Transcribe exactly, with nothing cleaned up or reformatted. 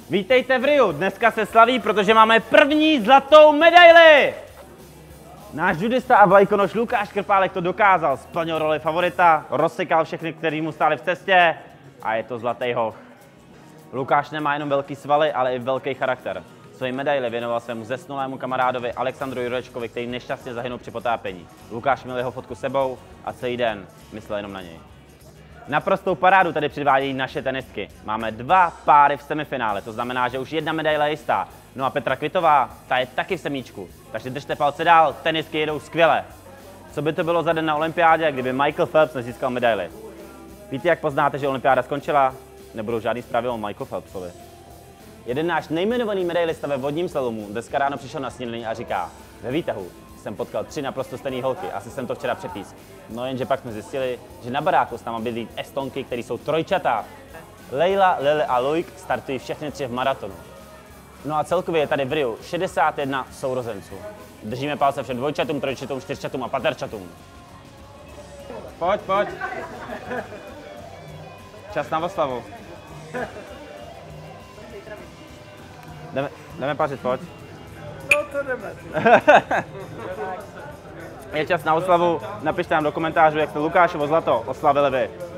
Vítejte v Riu, dneska se slaví, protože máme první zlatou medaili! Náš judista a vlajkonoš Lukáš Krpálek to dokázal, splnil roli favorita, rozsekal všechny, kteří mu stáli v cestě a je to zlatý hoch. Lukáš nemá jenom velký svaly, ale i velký charakter. Svoji medaili věnoval svému zesnulému kamarádovi Alexandru Jurečkovi, který nešťastně zahynul při potápění. Lukáš měl jeho fotku sebou a celý den myslel jenom na něj. Naprostou parádu tady předvádějí naše tenistky. Máme dva páry v semifinále, to znamená, že už jedna medaile je jistá. No a Petra Kvitová, ta je taky v semíčku. Takže držte palce dál, tenistky jedou skvěle. Co by to bylo za den na olympiádě, kdyby Michael Phelps nezískal medaili? Víte, jak poznáte, že olympiáda skončila? Nebudou žádný zprávy o Michael Phelpsovi. Jeden náš nejmenovaný medailista ve vodním slalomu dneska ráno přišel na snídani a říká: ve výtahu jsem potkal tři naprosto stejné holky, asi jsem to včera přepísk. No jenže pak jsme zjistili, že na baráku s náma bydlí Estonky, které jsou trojčatá. Leila, Lele a Loik startují všechny tři v maratonu. No a celkově je tady v Riu šedesát jedna sourozenců. Držíme palce všem dvojčatům, trojčatům, čtyřčatům a paterčatům. Pojď, pojď. Čas na oslavu. Jdeme, jdeme pařit, pojď. No to jdeme. Je čas na oslavu, napište nám do komentářů, jak jste Lukášovo zlato oslavili vy.